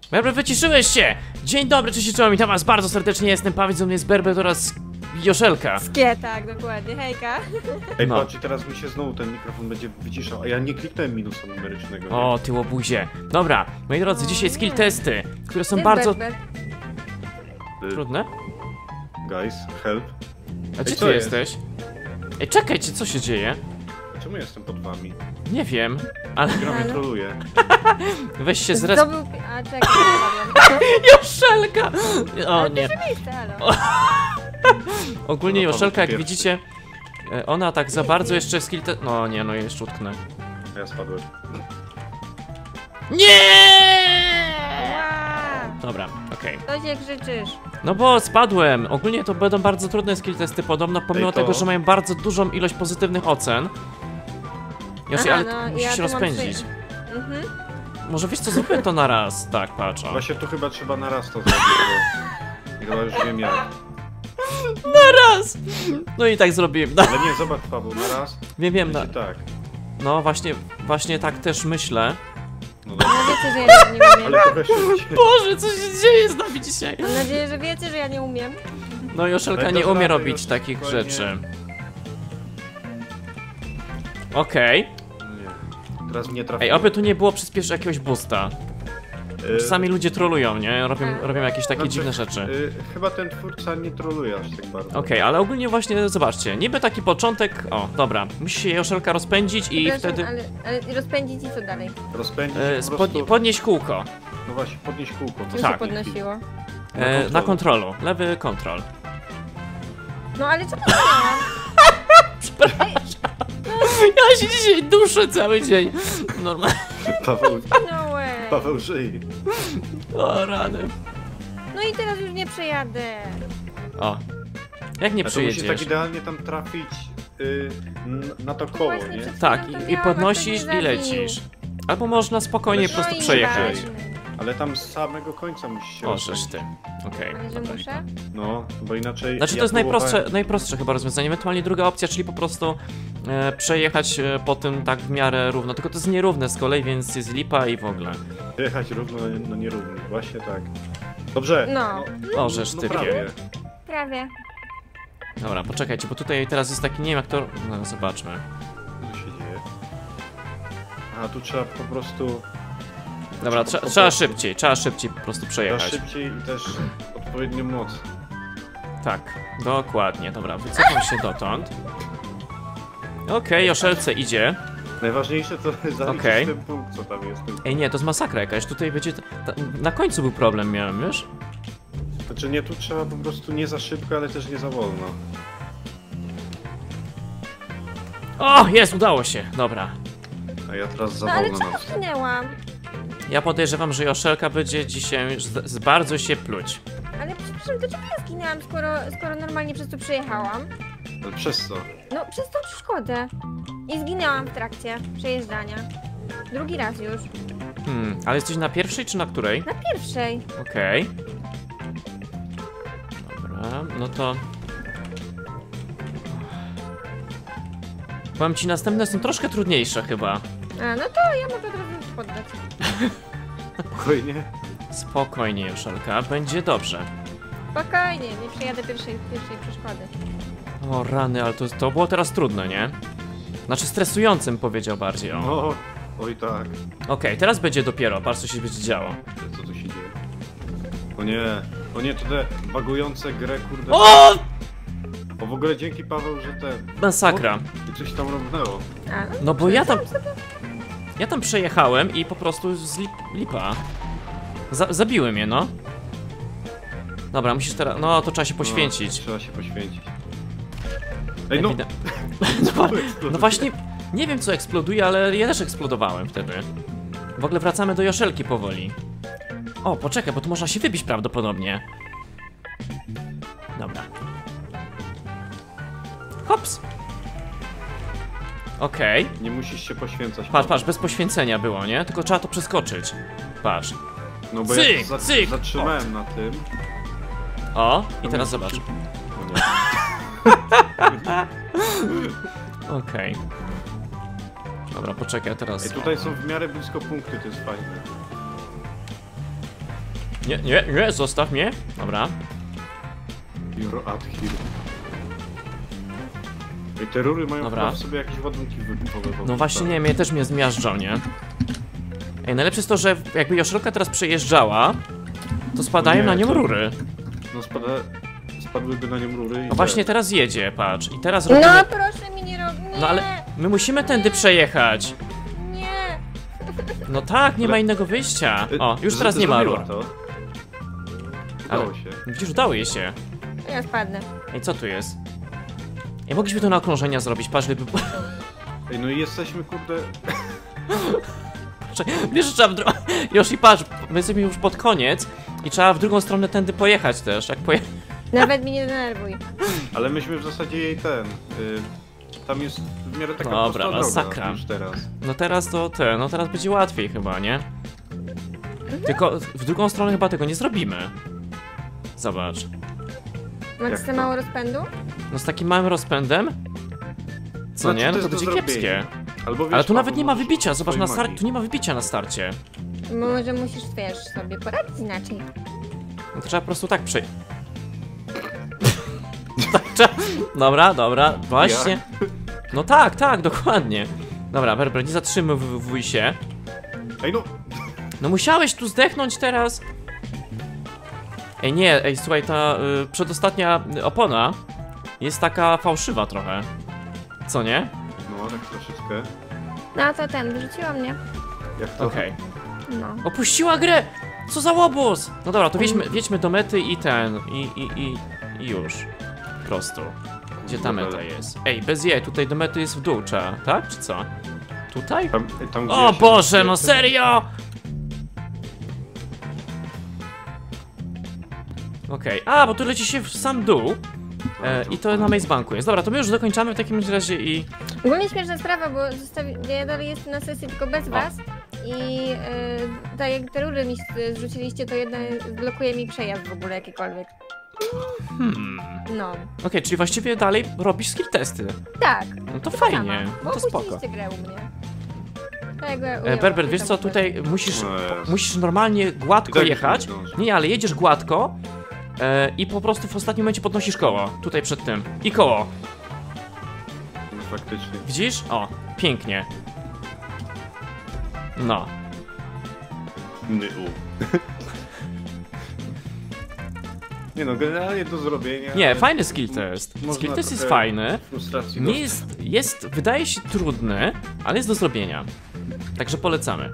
Berber, wyciszyłeś się! Dzień dobry, cześć, czołem, witam was bardzo serdecznie, jestem Paweł, ze mnie jest Berber oraz Joszelka. Tak, dokładnie, hejka. Ej, No. patrz, i teraz mi się znowu ten mikrofon będzie wyciszał, a ja nie kliknąłem minusa numerycznego. Nie? O, ty łobuzie. Dobra, moi drodzy, dzisiaj skill testy, które są Jest bardzo Berber. trudne. Guys, help. A gdzie co ty jest? jesteś? Ej, czekajcie, co się dzieje? Czemu jestem pod wami? Nie wiem, ale Gra mnie Halo? troluje. weź się zres... Zdobył... A, czekaj, spadłem. Joszelka! O nie. Miejsce, halo. Ogólnie No, Joszelka, jak pierwszy. widzicie, ona tak za bardzo jeszcze skill test... No nie, no jeszcze utknę. A ja spadłem. Nie! Wow. Dobra, okej. Co się krzyczysz? No bo spadłem. Ogólnie to będą bardzo trudne skill testy podobno, pomimo Ej, to- tego, że mają bardzo dużą ilość pozytywnych ocen. Josi, Aha, ale no, musisz ja się tu mam rozpędzić. Mhm. Może wiesz co, zróbmy to na raz. Tak, patrz. o. Właśnie tu chyba trzeba na raz to zrobić, bo... Chyba już wiem jak. Raz! No i tak zrobiłem. No, Ale nie, zobacz Paweł, na raz wiem, będzie tak. no właśnie tak też myślę. No dobra. No wiecie, że ja nie umiem. Ale trochę szybciej. Boże, co się dzieje z nami dzisiaj? Mam nadzieję, że wiecie, że ja nie umiem. No Joszelka Ale nie to umie prawda, robić już takich spokojnie. rzeczy. Okej. Nie. Teraz mnie trafiło. Ej, oby tu nie było jakiegoś boosta. Y, Czasami ludzie trolują, nie? Robią jakieś takie znaczy, dziwne rzeczy. Chyba ten twórca nie troluje aż tak bardzo. Okej, ale ogólnie właśnie zobaczcie, niby taki początek. O, dobra, musi się Joszelka rozpędzić i Przepraszam, wtedy ale rozpędzić i co dalej? Rozpędzić po podnieść prostu... kółko. No właśnie, podnieść kółko. Czym Tak. się podnosiło? Na kontrolu, lewy kontrol. No ale co to zrobiłam? Ja się dzisiaj duszę cały dzień. Normalnie. No way. Paweł żyje. O, rany. No i teraz już nie przejadę. O. Jak nie A to musisz tak przyjedziesz? idealnie tam trafić na to koło, Właśnie nie? przed Tak, chwilą to i miałam, a podnosisz ktoś mnie i lecisz. zabił. Albo można spokojnie Ale po prostu No i przejechać. ważne. Ale tam z samego końca musisz się O, rozpędzić. żeż ty. Okej. Ale że dobra, muszę? lipa. No, bo inaczej... Znaczy to ja jest próbowałem- najprostsze chyba rozwiązanie, ewentualnie druga opcja, czyli po prostu przejechać po tym tak w miarę równo, tylko to jest nierówne z kolei, więc jest lipa i w ogóle. Jechać równo na nierówno, właśnie tak. Dobrze. No. O, żeż ty prawie. Prawie. Dobra, poczekajcie, bo tutaj teraz jest taki, nie wiem jak to... No, zobaczmy. Co się dzieje? A, tu trzeba po prostu... Dobra, trzeba szybciej po prostu Trzeba przejechać. szybciej i też odpowiednią moc. Tak, dokładnie, dobra, wycofam się dotąd. Okej, Joszelce idzie. Najważniejsze to zaliczyć Okej. ten punkt, co tam jest. Ej nie, to jest masakra jakaś, tutaj będzie... Na końcu był problem miałem, wiesz? Znaczy nie, tu trzeba po prostu nie za szybko, ale też nie za wolno. O, jest, udało się, dobra. A ja teraz za No ale wolno czemu na zginęłam? Ja podejrzewam, że Joszelka będzie dzisiaj bardzo się pluć. Ale przepraszam, dlaczego ja zginęłam, skoro normalnie przez to przejechałam? Ale przez co? No, przez tą przeszkodę. I zginęłam w trakcie przejeżdżania. Drugi raz już. Ale jesteś na pierwszej czy na której? Na pierwszej. Okej. Dobra, no to... Powiem ci, następne są troszkę trudniejsze chyba. A, no to ja mogę od razu poddać. Spokojnie. Spokojnie, Joszelka, będzie dobrze. Spokojnie, nie przejadę pierwszej przeszkody. O rany, ale to było teraz trudne, nie? Znaczy stresującym powiedział bardziej, o. No, oj tak. Okej, teraz będzie dopiero, patrz co się będzie działo. Co tu się dzieje? O nie, to te bagujące grę, kurde. O! O, w ogóle dzięki Paweł, że te... Masakra. I coś tam robnęło. A, No bo ja tam przejechałem i po prostu z lipa. Zabiły mnie, no. Dobra, musisz teraz... No, to trzeba się poświęcić. No, trzeba się poświęcić. Ej, no! No właśnie, nie wiem co eksploduje, ale ja też eksplodowałem wtedy. W ogóle wracamy do Joszelki powoli. O, poczekaj, bo tu można się wybić prawdopodobnie. Dobra. Hops. Okej. Nie musisz się poświęcać. Patrz, bez poświęcenia było, nie? Tylko trzeba to przeskoczyć. Patrz. No bo Cyk, ja się cyk. zatrzymałem na tym. O, i teraz zobacz. O nie. Okej. Dobra, poczekaj, teraz... Ej, tutaj są w miarę blisko punkty, to jest fajne. Nie, zostaw mnie. Dobra. You're out here. I te rury mają Dobra. chyba w sobie jakieś ładunki wybuchowe. No właśnie nie, też mnie zmiażdżą, nie? Ej, najlepsze jest to, że jakby Joszelka teraz przejeżdżała, to spadają Nie, na nią to- rury. No spadłyby na nią rury i... No właśnie teraz jedzie, patrz. I teraz No robimy... proszę mi nie robić. No ale my musimy tędy przejechać. Nie. No tak, nie ma innego wyjścia. O, już teraz nie ma rur. To. Ale Udało się. widzisz, udało jej się. Ja spadnę. Ej, co tu jest? Ej, mogliśmy to na okrążenia zrobić, patrz, gdyby... Ej, no i jesteśmy, kurde... Wiesz, że trzeba w drugą... Yoshi, patrz, my jesteśmy już pod koniec i trzeba w drugą stronę tędy pojechać też, jak Nawet mnie nie denerwuj. Ale myśmy w zasadzie jej tam jest w miarę taka Dobra, prosta masakra. droga już teraz. No teraz to no teraz będzie łatwiej chyba, nie? Tylko w drugą stronę chyba tego nie zrobimy. Zobacz. Masz Jak za to? mało rozpędu? No z takim małym rozpędem? Co Znaczy, nie? No to jest do będzie zrobienia. kiepskie. Albo wiesz, Ale tu nawet Paweł, nie ma możesz wybicia, użyć zobacz na swojej start, magii. tu nie ma wybicia na starcie. Może musisz, wiesz, sobie poradzić inaczej. No to trzeba po prostu tak przejść. Dobra, właśnie. No tak, dokładnie. Dobra, Berber, nie zatrzymywuj się. Ej, no! No musiałeś tu zdechnąć teraz. Ej, nie, słuchaj, ta przedostatnia opona jest taka fałszywa trochę. Co nie? No, tak troszeczkę. No to wyrzuciła mnie. Jak to? Okej. No. Opuściła grę! Co za łobuz! No dobra, to wiedźmy do mety i i już. Po prostu. Gdzie ta meta jest? Ej, bez jej, tutaj do mety jest w dół, trzeba, tak? Czy co? Tutaj? Tam, gdzie O ja się Boże, no rozpierzę. serio! Okej, bo tu leci się w sam dół. I to na Maze Banku jest. Dobra, to my już dokończamy w takim razie i... Ogólnie śmieszna sprawa, bo ja dalej jestem na sesji tylko bez was. I tak jak te rury mi zrzuciliście, to jedna blokuje mi przejazd w ogóle jakikolwiek. No. Okej, czyli właściwie dalej robisz skill testy. Tak. No to Sama, fajnie, bo no to spoko. opuściliście grę u mnie. Tak, Berber, wiesz co, tutaj musisz No jest. musisz normalnie gładko I tak już jechać. nie zdążę. Nie, ale jedziesz gładko i po prostu w ostatnim momencie podnosisz koło. Tutaj przed tym. I koło. No, faktycznie. Widzisz? O, pięknie. No. Nie no, generalnie do zrobienia. Nie, ale fajny skill test. można Skill test jest trochę fajny. Frustracji Nie jest, wydaje się trudny, ale jest do zrobienia. Także polecamy.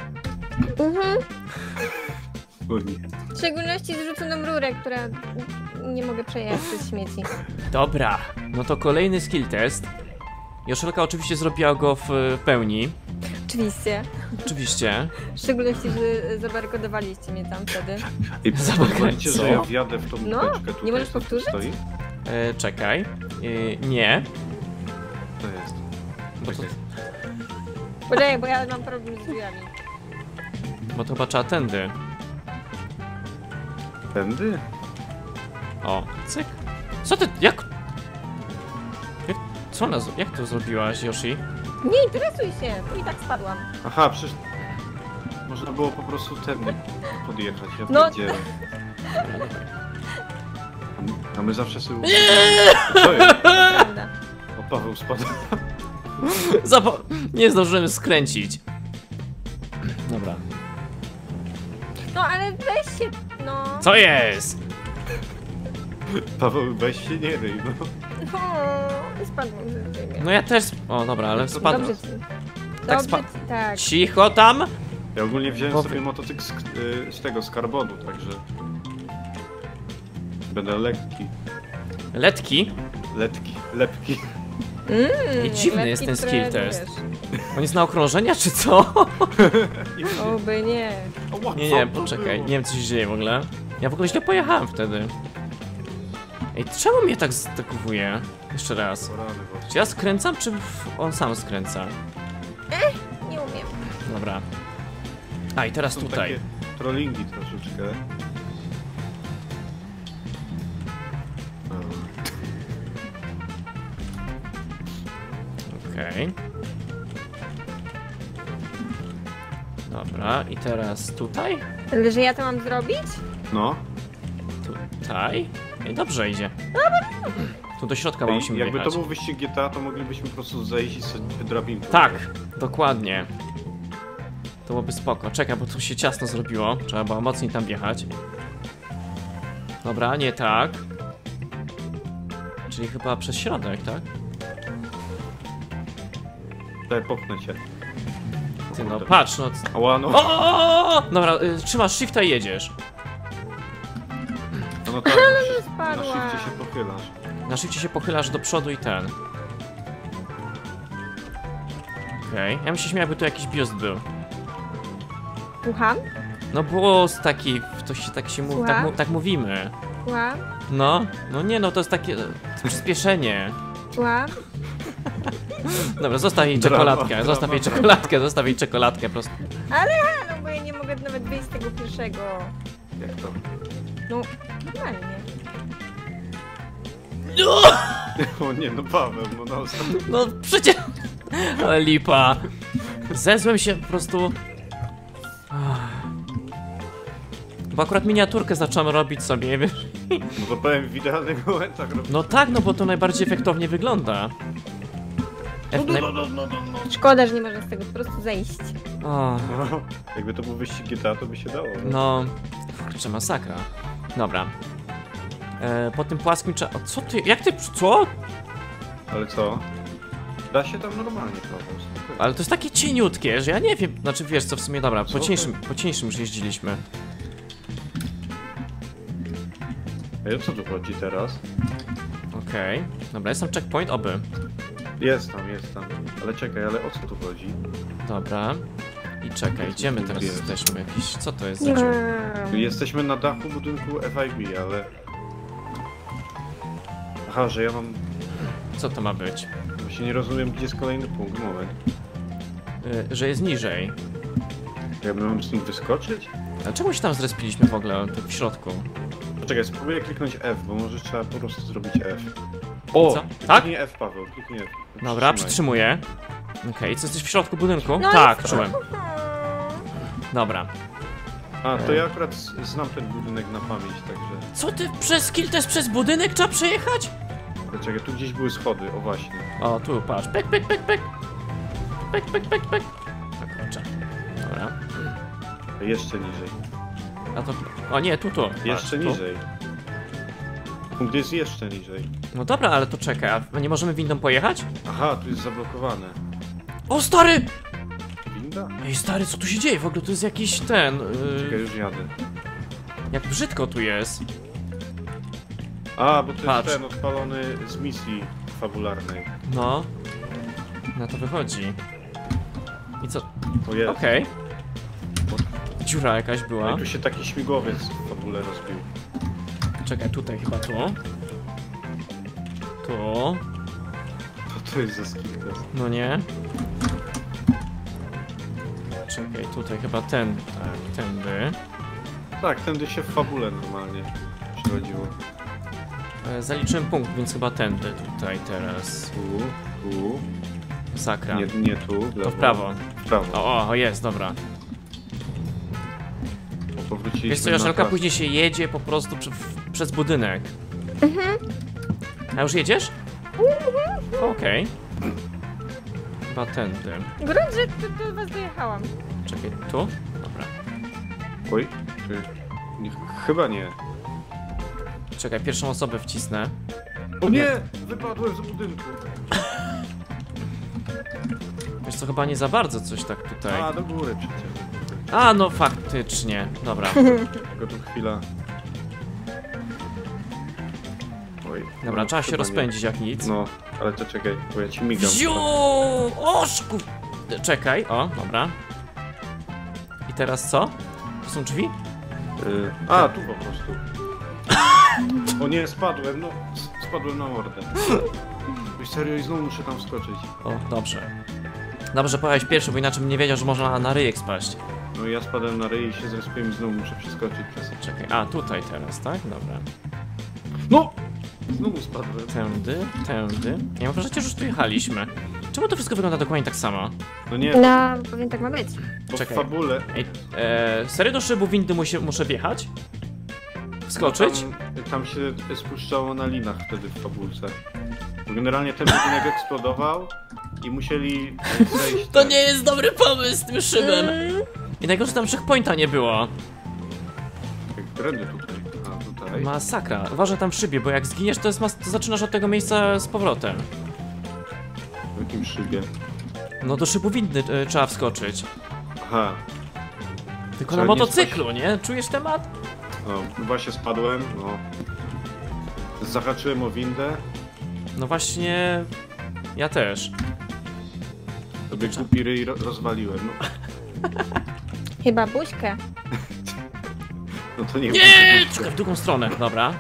O nie. W szczególności zrzuconą rurę, która nie mogę przejechać przez śmieci. Dobra, no to kolejny skill test. Joszelka oczywiście zrobiła go w pełni. Oczywiście. Oczywiście. W szczególności, że zabarkodowaliście mnie tam wtedy. I pozwolicie, co? że ja wjadę w tą No, beczkę tutaj, nie możesz co tu powtórzyć? stoi? Czekaj. Nie. To jest. Bo to, Czekaj. Poczekaj, bo ja mam problem z drzwiami. bo to chyba trzeba tędy. Tędy? O, cyk. Co ty, jak... Co ona, jak to zrobiłaś, Yoshi? Nie interesuj się, bo i tak spadłam. Aha, przecież... Można było po prostu tędy podjechać, ja No. pierdzielę. A my zawsze sobie... Co jest? Prawda. O, Paweł spadł. Nie zdążyłem skręcić. Dobra. No ale weź się, no. Co jest? Paweł, weź się nie ryj, no. O, spadłam z ciebie. No ja też... O, dobra, ale spadłem. Dobrze ci. Tak Dobrze spa- ci, tak. Cicho tam! Ja ogólnie wziąłem Powie- sobie motocykl z tego, z karbonu, także... Będę lekki. Letki. Lepki. I dziwny lekki, jest ten które, skill test. wiesz, On jest na okrążenia, czy co? Oby nie. Nie, poczekaj, nie wiem co się dzieje w ogóle. Ja w ogóle źle pojechałem wtedy. Ej, czemu mnie tak zdekowuje? Jeszcze raz. Czy ja skręcam, czy on sam skręca? Nie umiem. Dobra. A i teraz Są tutaj. takie trollingi troszeczkę. Okej. Dobra, i teraz tutaj? Ale że ja to mam zrobić? No. Tutaj? I dobrze idzie. Tu do środka Ej, musimy jakby wjechać. to był wyścig GTA, to moglibyśmy po prostu zejść i sobie drabinkę. Tak, dokładnie. To byłoby spoko. Czekaj, bo tu się ciasno zrobiło. Trzeba było mocniej tam wjechać. Dobra, nie tak. Czyli chyba przez środek, tak? Daj, popchnę cię. Ty no, patrz, no. Ała, no. O! Dobra, trzymasz shifta i jedziesz. No tak, na Spadła. shifcie się pochylasz. Na shifcie się pochylasz do przodu i ten. Okej. Ja bym się śmiał, jakby tu jakiś biust był. Słucham? No biust taki, to się tak się mówi, Słucham? tak mówimy. Słucham? No nie no, to jest takie przyspieszenie. Słucham? Dobra, zostaw jej Drama, czekoladkę, drama. zostaw jej czekoladkę po prostu. No bo ja nie mogę nawet wyjść z tego pierwszego. Jak to? No, normalnie. O nie, no Paweł, no na ostatnim. No przecież... Ale lipa. Zezłem się po prostu... Bo akurat miniaturkę zacząłem robić sobie, wiesz? No to powiem w idealnych momentach robię. No tak, no bo to najbardziej efektownie wygląda. Szkoda, że nie można z tego po prostu zejść. O, No, jakby to był wyścig GTA, to by się dało. no... Kurczę, masakra. Dobra. Po tym płaskim trzeba... Co ty... Jak ty... Co? Ale co? Da się tam normalnie, Paweł. spokojnie. Ale to jest takie cieniutkie, że ja nie wiem... Znaczy wiesz co, w sumie dobra, Co po cieńszym już jeździliśmy. Ej, o co tu chodzi teraz? Okej. Dobra, jest tam checkpoint, oby. Jest tam. Ale czekaj, ale o co tu chodzi? Dobra. I czekaj, gdzie my teraz Jest. jesteśmy? Jakiś... Co to jest za dziur? Jesteśmy na dachu budynku FIB, ale... Aha, że ja mam... Co to ma być? Właśnie nie rozumiem, gdzie jest kolejny punkt. Moment. Że jest niżej. Ja mam stąd wyskoczyć? A czemu się tam zrespiliśmy w ogóle, tak w środku? Poczekaj, spróbuję kliknąć F, bo może trzeba po prostu zrobić F. O! Co? Tak? Kliknij F, Paweł, kliknij F. Dobra, Przytrzymaj. przytrzymuję. Okej, co jesteś w środku budynku? No tak, jest- czułem. Dobra. A, to ja akurat znam ten budynek na pamięć, także... Co ty, przez kill też przez budynek trzeba przejechać? Poczekaj, tu gdzieś były schody, o właśnie. O, tu, patrz. Pek, pek, pek, pek. Pek, pek, pek, pek. Tak, kurczę. Dobra. Jeszcze niżej. A to... O nie, tu. Jeszcze Patrz, tu. niżej. Punkt jest jeszcze niżej. No dobra, ale to czekaj, a nie możemy windą pojechać? Aha, tu jest zablokowane. O, stary! Winda? Ej, stary, co tu się dzieje? W ogóle to jest jakiś ten... Czekaj, już jadę. Jak brzydko tu jest. A, bo to Patrz. jest ten odpalony z misji fabularnej. No. Na to wychodzi. I co? O jest. Okej. Dziura jakaś No była. i tu się taki śmigłowiec w fabule rozbił. Czekaj, tutaj chyba tu. Tu. To jest ze skill test. No nie. Czekaj, tutaj chyba ten. Tak, tędy. Tak, tędy się w fabule normalnie przychodziło. Zaliczyłem punkt, więc chyba tędy tutaj teraz. Tu. Sakra. Nie tu, w lewo. To w prawo. W prawo. O, jest, dobra. Bo powróciliśmy Wiesz co, na Joszelka, pas. później się jedzie po prostu przez budynek. A już jedziesz? Okej. Chyba tędy. Grunt, że tu do was dojechałam. Czekaj, tu? Dobra. Oj, czy... Nie, chyba nie. Czekaj, pierwszą osobę wcisnę. O nie! Wypadłem z budynku. Wiesz co, chyba nie za bardzo coś tak tutaj. A, do góry przecież. A, no faktycznie. Dobra. Tylko tu chwila. Oj. Dobra, no, trzeba się chyba rozpędzić jak nic. Nie. No, ale to czekaj, bo ja ci migam. Wziu! Oszku! Czekaj, o, dobra. I teraz co? To są drzwi? A, tu po prostu. O nie, spadłem, no. Spadłem na mordę. Oj, serio, i znowu muszę tam skoczyć. O, dobrze. Dobrze, że pojechałeś pierwszy, bo inaczej bym nie wiedział, że można na ryjek spaść. No ja spadłem na ryj i się zrespiłem i znowu muszę przeskoczyć przez... Czekaj, a tutaj teraz, tak? Dobra. No! Znowu spadłem. Tędy. Ja mam wrażenie, że już tu jechaliśmy. Czemu to wszystko wygląda dokładnie tak samo? No nie, No, powiem tak ma być. bo w czekaj. fabule... Ej, serio do szybu windy muszę wjechać? Wskoczyć? Tam się spuszczało na linach wtedy w fabulce. Bo generalnie ten budynek eksplodował i musieli zejść... To nie jest dobry pomysł z tym szybem. Mm, I najgorsze, że tam checkpointa nie było. Trendy tutaj. A, tutaj. Masakra. Uważaj tam w szybie, bo jak zginiesz, to zaczynasz od tego miejsca z powrotem. W jakim szybie? No do szybu windy trzeba wskoczyć. Aha. Tylko Trzeba na nie motocyklu, nie? Czujesz temat? No, właśnie spadłem, no. Zahaczyłem o windę. No właśnie... Ja też. Sobie głupi ryj rozwaliłem, no. chyba buźkę. No to nie Nie! Czekaj, w drugą stronę, dobra.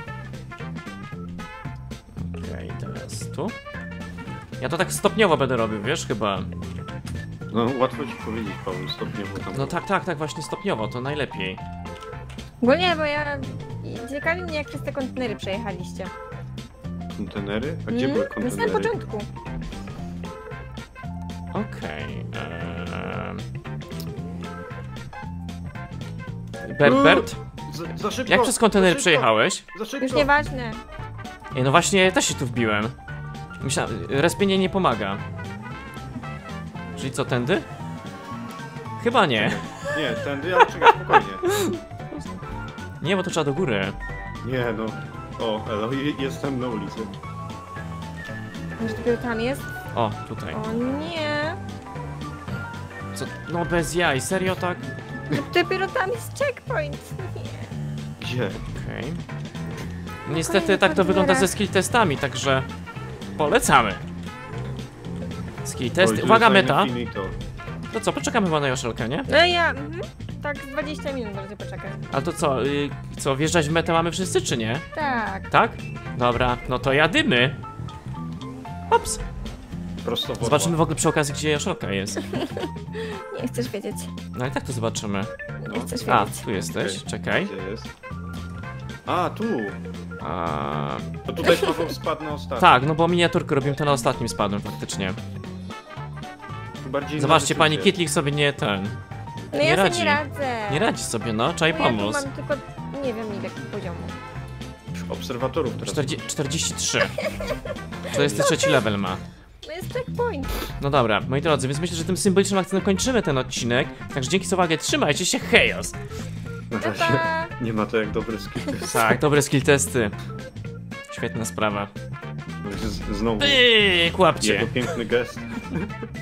Okej, teraz tu. Ja to tak stopniowo będę robił, wiesz, chyba. No łatwo ci powiedzieć, Paweł, stopniowo tam. No tak, właśnie stopniowo, to najlepiej. Bo nie, bo ja... Ciekawi mnie, jak przez te kontenery przejechaliście. Kontenery? A gdzie były Na samym kontenery? początku. Okej. Bert? Za szybko! Jak przez kontenery za szybko, przejechałeś? Za szybko! Już nieważne. Ej, no właśnie, też się tu wbiłem. Myślałem, respienie nie pomaga. Czyli co, tędy? Chyba nie. Nie, tędy, ale czekaj, spokojnie. Nie, bo to trzeba do góry. Nie no. O, elo, jestem na ulicy. Może dopiero tam jest? O, tutaj. O nie. Co? No bez jaj, serio tak? No, dopiero tam jest checkpoint. Nie. Gdzie? Okej. Niestety Kolejny tak to wygląda ze kontenerach. skill testami, także polecamy. Skill Oj, testy. tu Uwaga, jest meta. Infinito. To co, poczekamy chyba na Joszelkę, nie? No ja... Tak, z 20 minut możecie poczekać. Ale to co, co, wjeżdżać w metę mamy wszyscy, czy nie? Tak. Tak? Dobra, no to jadymy. Ops. Prosto Zobaczymy w ogóle przy okazji, gdzie Joszelka jest. Nie chcesz wiedzieć. No ale tak to zobaczymy. Nie chcesz A, wiedzieć. tu jesteś, czekaj. Gdzie jest? A, tu! A... To tutaj Paweł spadł na ostatni. Tak, no bo miniaturkę robiłem, to na ostatnim spadłem faktycznie. Tu bardziej Zobaczcie, na pani wysocie. Kitlik sobie nie ten... No Nie ja radzi. sobie nie radzę. Nie radzi sobie, no, trzeba jej No ja tu pomóc. mam tylko... Nie wiem ile poziomu. Obserwatorów teraz. 43. 43 level ma. No jest checkpoint. No dobra, moi drodzy, więc myślę, że tym symbolicznym akcentem kończymy ten odcinek. Także dzięki za uwagę, trzymajcie się, hejos! Na Pa, razie pa. nie ma to jak dobry skill. Tak, dobre skill testy. Świetna sprawa. Znowu Pyk, łapcie. jego piękny gest.